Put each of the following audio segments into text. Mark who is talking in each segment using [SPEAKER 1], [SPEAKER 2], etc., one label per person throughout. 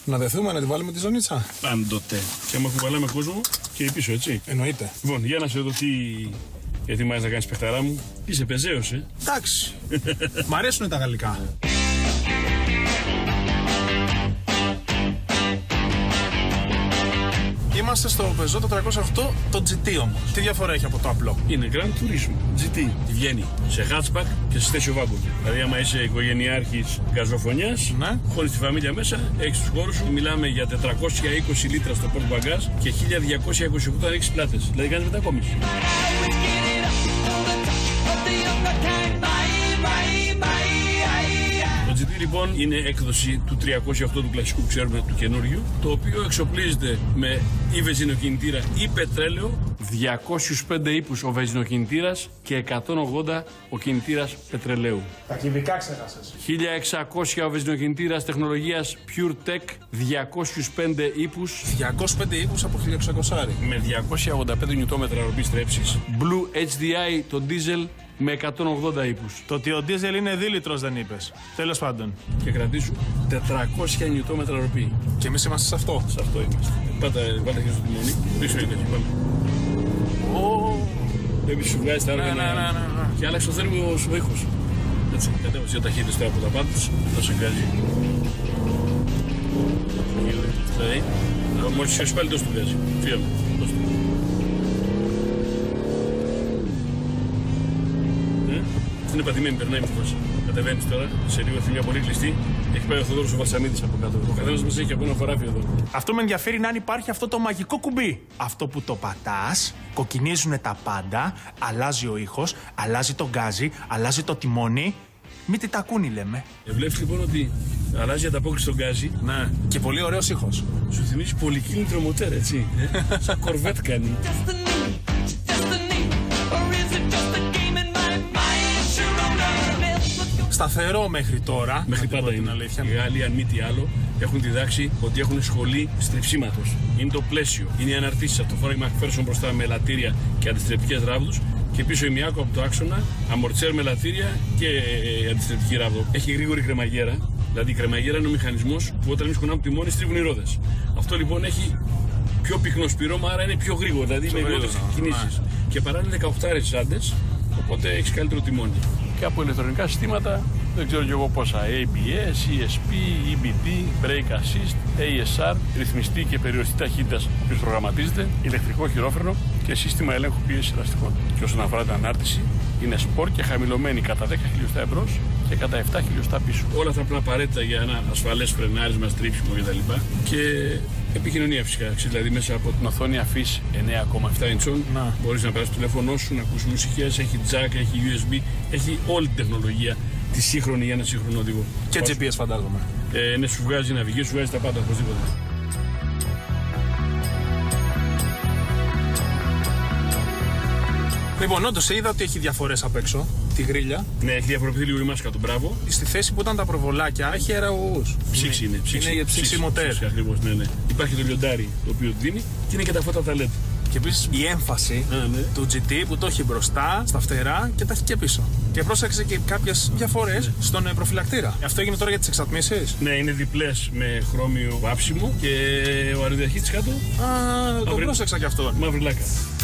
[SPEAKER 1] Να δεθούμε, να τη βάλουμε τη ζωνίτσα.
[SPEAKER 2] Πάντοτε. Και άμα κουβαλάμε κόσμο και πίσω, έτσι.
[SPEAKER 1] Εννοείται.
[SPEAKER 2] Λοιπόν, για να σε δω τι ετοιμάζεις να κάνεις, παιχταρά μου. Είσαι πεζέος,
[SPEAKER 1] Εντάξει. Μ' αρέσουν τα γαλλικά. Είμαστε στο Peugeot 408, το GT όμως. Τι διαφορά έχει από το απλό?
[SPEAKER 2] Είναι Grand Turismo GT. Βγαίνει σε hatchback και σε station wagon. Δηλαδή, άμα είσαι οικογενειάρχης γαζοφωνιάς,
[SPEAKER 1] ναι,
[SPEAKER 2] χωρίς τη φαμίλια μέσα, έχεις τους χώρους σου. Μιλάμε για 420 λίτρα στο port bagage και 1228 αν έχεις πλάτες. Δηλαδή, κάνεις μετακόμιση. Το GT λοιπόν είναι έκδοση του 308 του κλασικού που ξέρουμε, του καινούριου, το οποίο εξοπλίζεται με ή βενζινοκινητήρα ή πετρέλαιο, 205 ύπους ο βενζινοκινητήρας και 180 ο κινητήρας πετρελαίου.
[SPEAKER 1] Τα κυβικά ξέχασες.
[SPEAKER 2] 1600 ο βενζινοκινητήρας τεχνολογίας PureTech, 205 ύπους.
[SPEAKER 1] 205 ύπους από 1600.
[SPEAKER 2] Με 285 νιουτόμετρα ροπή στρέψης. Blue HDI το diesel με 180 ύπους.
[SPEAKER 1] Το ότι ο ντίζελ είναι δίλητρος δεν είπες. Τέλος πάντων.
[SPEAKER 2] Και κρατήσου 400 νιουτόμετρα ροπή.
[SPEAKER 1] Και εμείς είμαστε σε αυτό.
[SPEAKER 2] Σε αυτό είμαστε. Πάτα χέρι στο τιμόνι. Πίσω είναι, πάμε. Βλέπεις σου βγάζει τα όργανα. Και άλλαξε το θέρμο σου ήχος. Έτσι, κατέβασε δύο ταχύτητες τώρα από τα πάντα τους. Θα σε βγάζει. Μόλις σιώσεις πάλι τόσο του βγάζει. Φύγαμε. Είναι πατημένη, περνάει με τη βάση. Κατεβαίνεις τώρα, σε λίγο θα μια πολύ κλειστή. Έχει πάει ο Θοδόρος ο Βαρσαμίτης από κάτω. Ο καθένας μας έχει από ένα χωράφι εδώ.
[SPEAKER 1] Αυτό με ενδιαφέρει να αν υπάρχει αυτό το μαγικό κουμπί. Αυτό που το πατάς, κοκκινίζουν τα πάντα, αλλάζει ο ήχος, αλλάζει το γκάζι, αλλάζει το τιμόνι. Μη τι τακούνι λέμε.
[SPEAKER 2] Βλέπεις λοιπόν ότι αλλάζει η ανταπόκριση στον γκάζι.
[SPEAKER 1] Ναι. Και πολύ ωραίος ήχος.
[SPEAKER 2] Σου θυμίζει πολυκίνητρο μοτέρ, έτσι. Σαν κορβέτ κάνει.
[SPEAKER 1] Σταθερό μέχρι τώρα.
[SPEAKER 2] Μέχρι πάντα είναι. Οι Γάλλοι, αν μη τι άλλο, έχουν διδάξει ότι έχουν σχολή στριψίματος. Είναι το πλαίσιο. Είναι οι αναρτήσεις. Αυτό φοράει McPherson μπροστά με ελαττήρια και αντιστρεπτικές ράβδους. Και πίσω η Miyako από το άξονα, αμορτσέρ με ελαττήρια και αντιστρεπτική ράβδο. Έχει γρήγορη κρεμαγέρα. Δηλαδή η κρεμαγέρα είναι ο μηχανισμός που όταν εμείς κουνάμε τη μόνη στρίβουν οι ρόδες. Αυτό λοιπόν έχει πιο πυκνό σπυρώμα, άρα είναι πιο γρήγορο. Δηλαδή με γρήγορες κινήσεις. Και παράλληλα 18 άντε, οπότε έχει καλύτερο τιμόνι. Και από ηλεκτρονικά συστήματα, δεν ξέρω κι εγώ πόσα, ABS, ESP, EBD, Brake Assist, ASR, ρυθμιστή και περιοριστή ταχύτητας ο οποίος προγραμματίζεται, ηλεκτρικό χειρόφρενο και σύστημα ελέγχου πίεσης ελαστικών. Και όσον αφορά την ανάρτηση, είναι σπορ και χαμηλωμένη κατά 10 χιλιοστά εμπρός και κατά 7 χιλιοστά πίσω. Όλα αυτά που είναι απαραίτητα για ένα ασφαλές φρενάρισμα, στρίψιμο κτλ. Και επικοινωνία φυσικά. Δηλαδή μέσα από την οθόνη αφής 9,7 ιντσών μπορείς να περάσεις το τηλέφωνό σου, να ακούσεις μουσικές, έχει jack, έχει USB, έχει όλη την τεχνολογία τη σύγχρονη για ένα σύγχρονο οδηγό.
[SPEAKER 1] Και GPS φαντάζομαι.
[SPEAKER 2] Ναι, σου βγάζει ναυγή, σου βγάζει τα πάντα οπωσδήποτε.
[SPEAKER 1] Λοιπόν, όντως είδα ότι έχει διαφορές απ' έξω. Τη γρίλια.
[SPEAKER 2] Ναι, έχει διαφοροποιηθεί λίγο η μάσκα του μπράβο.
[SPEAKER 1] Στη θέση που ήταν τα προβολάκια έχει αεραγωγούς.
[SPEAKER 2] Ψήξη είναι.
[SPEAKER 1] Είναι για ψήξη μοτέρ.
[SPEAKER 2] Ακριβώς, ναι. Υπάρχει το λιοντάρι το οποίο δίνει και είναι και τα φώτα τα LED.
[SPEAKER 1] Και επίσης η έμφαση του GT που το έχει μπροστά, στα φτερά και τα έχει και πίσω. Και πρόσεξε και κάποιες διαφορές στον προφυλακτήρα. Αυτό έγινε τώρα για τις εξατμίσεις.
[SPEAKER 2] Ναι, είναι διπλές με χρώμιο βάψιμο και ο αεροδιαχύτης κάτω.
[SPEAKER 1] Το πρόσεξα κι αυτό.
[SPEAKER 2] Μαύρη λάκα.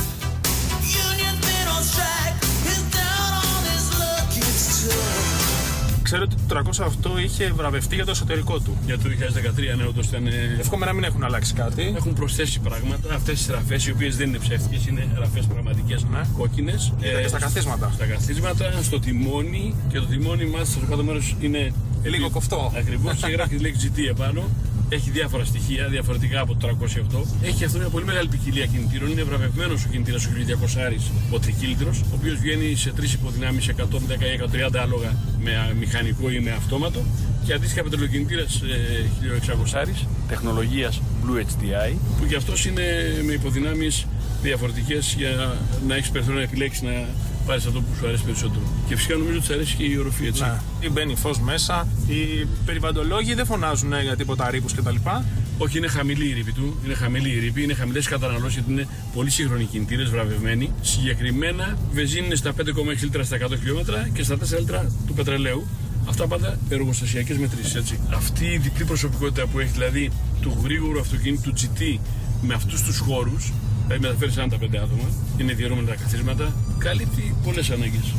[SPEAKER 1] Ξέρω ότι το 308 είχε βραβευτεί για το εσωτερικό του.
[SPEAKER 2] Για το 2013, ναι, όντως ήταν.
[SPEAKER 1] Εύχομαι να μην έχουν αλλάξει κάτι.
[SPEAKER 2] Έχουν προσθέσει πράγματα. Αυτές τις ραφές, οι οποίες δεν είναι ψεύτικες, είναι ραφές πραγματικές, κόκκινες.
[SPEAKER 1] Και στα καθίσματα.
[SPEAKER 2] Στα καθίσματα, στο τιμόνι. Και το τιμόνι μας στο κάτω μέρος είναι
[SPEAKER 1] λίγο κοφτό.
[SPEAKER 2] Ακριβώς. Και γράφει τη λέξη GT επάνω. Έχει διάφορα στοιχεία διαφορετικά από το 308. Έχει αυτό μια πολύ μεγάλη ποικιλία κινητήρων. Είναι βραβευμένος ο κινητήρας ο 1200 ο τρικύλιτρος, ο οποίος βγαίνει σε 3 υποδυνάμεις 110 ή 130 άλογα με μηχανικό ή με αυτόματο. Και αντίστοιχα πετρελοκινητήρας 1600 τεχνολογίας Blue HDI, που και αυτός είναι με υποδυνάμεις διαφορετικές για να έχεις περιθώριο να επιλέξεις να πάρεις αυτό που σου αρέσει περισσότερο. Και φυσικά νομίζω ότι σου αρέσει και η οροφή, έτσι.
[SPEAKER 1] Ναι. Μπαίνει φως μέσα. Οι περιβαλλοντολόγοι δεν φωνάζουν για τίποτα ρήπους κτλ.
[SPEAKER 2] Όχι, είναι χαμηλή η ρήπη του. Είναι χαμηλή η ρήπη, είναι χαμηλές καταναλώσεις γιατί είναι πολύ σύγχρονοι κινητήρες, βραβευμένοι. Συγκεκριμένα, βενζίνη είναι στα 5,6 λίτρα στα 100 χιλιόμετρα και στα 4 λίτρα του πετρελαίου. Αυτά πάντα εργοστασιακές μετρήσεις, έτσι. Αυτή η διπλή προσωπικότητα που έχει, δηλαδή του γρήγορου αυτοκίνητου GT με αυτούς τους χώρους, δηλαδή μεταφέρει 45 άτομα, είναι διαιρούμενα τα καθίσματα, καλύπτει πολλές ανάγκες.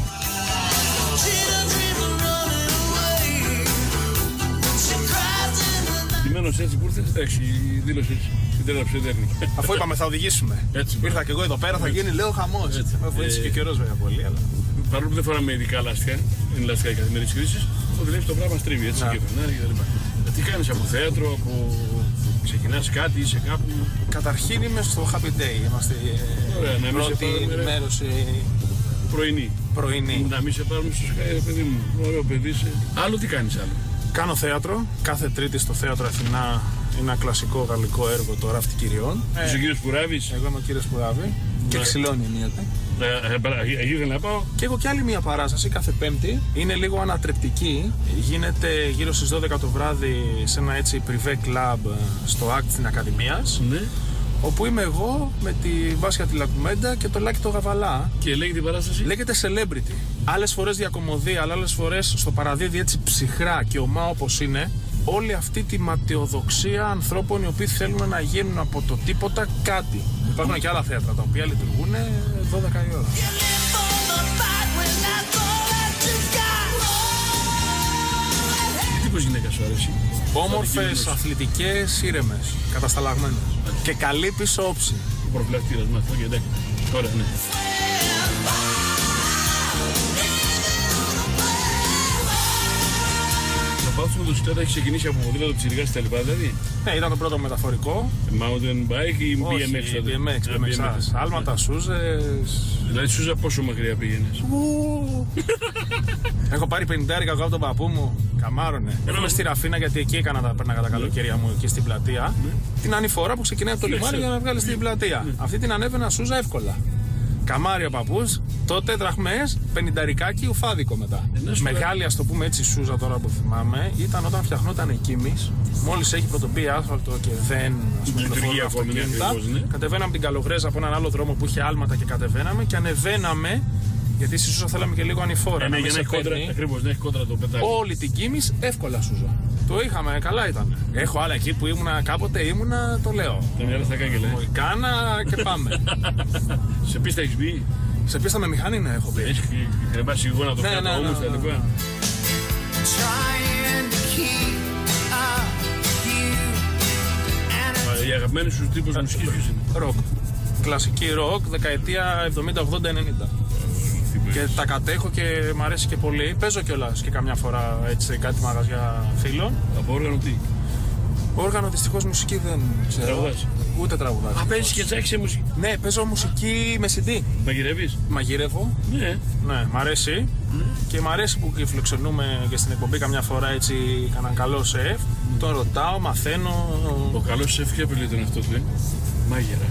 [SPEAKER 2] Ντυμένος έτσι που ήρθες, εντάξει, δήλωσε έτσι.
[SPEAKER 1] Αφού είπαμε θα οδηγήσουμε.
[SPEAKER 2] Έτσι,
[SPEAKER 1] ήρθα και εγώ εδώ πέρα, θα γίνει λέω χαμός. Αφού έτσι και καιρός βέβαια πολύ. Αλλά...
[SPEAKER 2] Παρόλο που δεν φοράμε ειδικά λάστιχα, είναι λάστιχα η καθημερινή χρήση, οδηλεύει το πράγμα στρίβει έτσι και φρενάρει κτλ. Τι κάνεις από θέατρο, ξεκινάς κάτι, είσαι κάπου.
[SPEAKER 1] Καταρχήν είμαι στο Happy Day. Είμαστε η πρώτη ενημέρωση. Πρωινή.
[SPEAKER 2] Να μην σε πάρουμε στο Sky, παιδί μου. Ωραίο παιδί είσαι. Άλλο τι κάνεις άλλο?
[SPEAKER 1] Κάνω θέατρο. Κάθε Τρίτη στο Θέατρο Αθηνά. Είναι ένα κλασικό γαλλικό έργο, το Ράφτη Κυριών.
[SPEAKER 2] Είσαι ο κύριος Πουράβης?
[SPEAKER 1] Εγώ είμαι ο κύριος Πουράβη. Και ξυλώνει ενίοτε.
[SPEAKER 2] Εκεί ήθελα να πάω.
[SPEAKER 1] Και έχω κι άλλη μια παράσταση κάθε Πέμπτη. Είναι λίγο ανατρεπτική. Γίνεται γύρω στις 12 το βράδυ σε ένα έτσι privé club στο Act της Ακαδημίας.
[SPEAKER 2] Ναι.
[SPEAKER 1] Όπου είμαι εγώ με τη Βάσια τη Λακουμέντα και το Λάκη το Γαβαλά.
[SPEAKER 2] Και λέγεται η παράσταση?
[SPEAKER 1] Λέγεται Celebrity. Άλλες φορές διακομωδία, αλλά άλλες φορές στο παραδίδει έτσι ψυχρά και ομά όπως είναι. Όλη αυτή τη ματαιοδοξία ανθρώπων οι οποίοι θέλουν να γίνουν από το τίποτα κάτι. Υπάρχουν και άλλα θέατρα τα οποία λειτουργούν 12 η ώρα.
[SPEAKER 2] Τι τύπος γυναίκα σου αρέσει?
[SPEAKER 1] Όμορφες, αθλητικές, ήρεμες, κατασταλαγμένες. Και καλή πίσω όψη.
[SPEAKER 2] Ο προφυλακτήρας μας, και εντάξει. Ωραία, ναι. Το πάθος με το μοτοσυκλέτα έχει ξεκινήσει από ποδήλατο, ψιλιγάς τα λοιπά, δηλαδή?
[SPEAKER 1] Ναι, ήταν το πρώτο μεταφορικό.
[SPEAKER 2] Mountain bike ή BMX τότε?
[SPEAKER 1] BMX. Άλματα, σούζες.
[SPEAKER 2] Δηλαδή σούζα πόσο μακριά πήγαινες?
[SPEAKER 1] Έχω πάρει 50 εγώ από τον παππού μου. Καμάρωνε. Έρχομαι στη Ραφίνα γιατί εκεί πέρναγα τα καλοκαίρια μου εκεί στην πλατεία. Την ανηφορά που ξεκινάει από το λιμάνι για να βγάλει στην πλατεία. Αυτή την ανέβαινα σούζα εύκολα. Καμάρι ο παππούς, τότε δραχμές, 50ρικάκι, ουφάδικο μετά. Μεγάλη, ας το πούμε έτσι, σούζα τώρα που θυμάμαι, ήταν όταν φτιαχνόταν η Κίμης. Μόλις έχει πρωτοπεί άσφαλτο και δεν
[SPEAKER 2] λειτουργεί
[SPEAKER 1] αυτοκίνητα. Κατεβαίναμε την Καλογρέζα από έναν άλλο δρόμο που είχε άλματα και κατεβαίναμε και ανεβαίναμε. Γιατί στη σούζα θέλαμε και λίγο ανηφόρα.
[SPEAKER 2] Ναι, για να έχει κόντρα, ακριβώς, να έχει κόντρα το πετάκι.
[SPEAKER 1] Όλη την Κίμης εύκολα σούζα. Το είχαμε, καλά ήταν. Έχω άλλα εκεί που ήμουνα, κάποτε ήμουνα, το λέω.
[SPEAKER 2] Τα μυαλά στα κάγκελα.
[SPEAKER 1] Κάνα και πάμε.
[SPEAKER 2] Σε πίστα έχεις μπει?
[SPEAKER 1] Σε πίστα με μηχανή, ναι, έχω μπει.
[SPEAKER 2] Έχει κρεμάσει γόνα το κάτω όμως τα λοιπά. Οι αγαπημένοι σου τύπους μουσικής ποιος είναι?
[SPEAKER 1] Ροκ. Κλασική ροκ, δεκαετία 70, 80, 90. Και τα κατέχω και μ' αρέσει και πολύ. Παίζω κιόλας και καμιά φορά έτσι κάτι μαγαζιά φίλων.
[SPEAKER 2] Από όργανο τι?
[SPEAKER 1] Όργανο δυστυχώς μουσική δεν ξέρω.
[SPEAKER 2] Τραγουδάς?
[SPEAKER 1] Ούτε τραγουδάς.
[SPEAKER 2] Α, παίζεις και τσάκεις σε μουσική?
[SPEAKER 1] Ναι, παίζω μουσική με CD.
[SPEAKER 2] Μαγειρεύεις?
[SPEAKER 1] Μαγειρεύω.
[SPEAKER 2] Ναι.
[SPEAKER 1] Ναι, μ' αρέσει. Και μ' αρέσει που φιλοξενούμε και στην εκπομπή καμιά φορά έτσι κανέναν καλό σεφ. Τον ρωτάω, μαθαίνω.
[SPEAKER 2] Ο καλός σεφ ποια απειλή ήταν αυτό του, μάγειρα.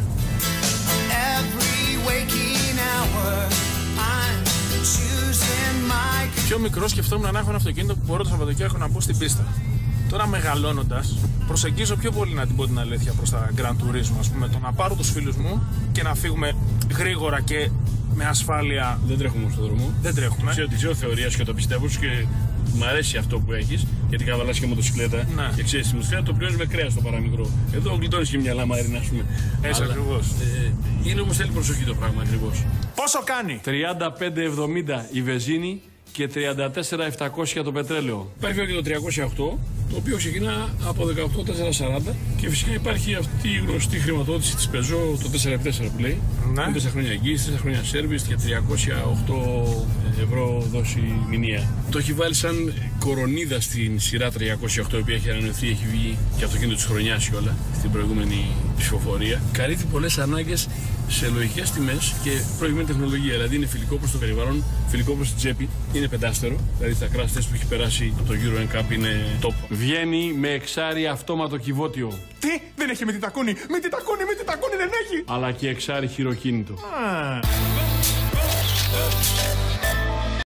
[SPEAKER 1] Πιο μικρό σκεφτόμουν να έχω ένα αυτοκίνητο που μπορώ το Σαββατοκύριακο να μπω στην πίστα. Τώρα μεγαλώνοντας, προσεγγίζω πιο πολύ να την πω την αλήθεια προς τα Grand Turismo, ας πούμε, το να πάρω τους φίλους μου και να φύγουμε γρήγορα και με ασφάλεια.
[SPEAKER 2] Δεν τρέχουμε στον δρόμο.
[SPEAKER 1] Δεν τρέχουμε.
[SPEAKER 2] Τη ξέρω θεωρίας και το πιστεύω και μ' αρέσει αυτό που έχεις, γιατί καβαλάς και μοτοσυκλέτα.
[SPEAKER 1] Ναι.
[SPEAKER 2] Και ξέρεις, τη μοτοσυκλέτα το πληρώνεις με κρέας το παραμικρό. Εδώ γλιτώνεις και μια λαμαρίνα, ας πούμε.
[SPEAKER 1] Έτσι ακριβώς.
[SPEAKER 2] Είναι όμως θέλει προσοχή το πράγμα ακριβώς.
[SPEAKER 1] Πόσο κάνει?
[SPEAKER 2] 35,70 η βενζίνη και 34,700 το πετρέλαιο. Υπάρχει βέβαια και το 308, το οποίο ξεκινά από 18,440 και φυσικά υπάρχει αυτή η γνωστή χρηματοδότηση της Peugeot, το 4x4 που λέει.
[SPEAKER 1] Ναι.
[SPEAKER 2] 4 χρόνια εγγύηση, 4 χρόνια service και 308 ευρώ δόση μηνιαία. Το έχει βάλει σαν κορονίδα στην σειρά 308, η οποία έχει ανανεωθεί, έχει βγει και αυτοκίνητο της χρονιάς και όλα στην προηγούμενη ψηφοφορία. Καλύπτει πολλές ανάγκες σε λογικές τιμές και προηγούμενη τεχνολογία. Δηλαδή είναι φιλικό προς το περιβάλλον, φιλικό προς την τσέπη, είναι πεντάστερο. Δηλαδή τα crash test που έχει περάσει από το Euro NCAP είναι top. Βγαίνει με εξάρι αυτόματο κυβότιο.
[SPEAKER 1] Τι, δεν έχει με τι τακούνι, με τι τακούνι δεν έχει.
[SPEAKER 2] Αλλά και εξάρι χειροκίνητο.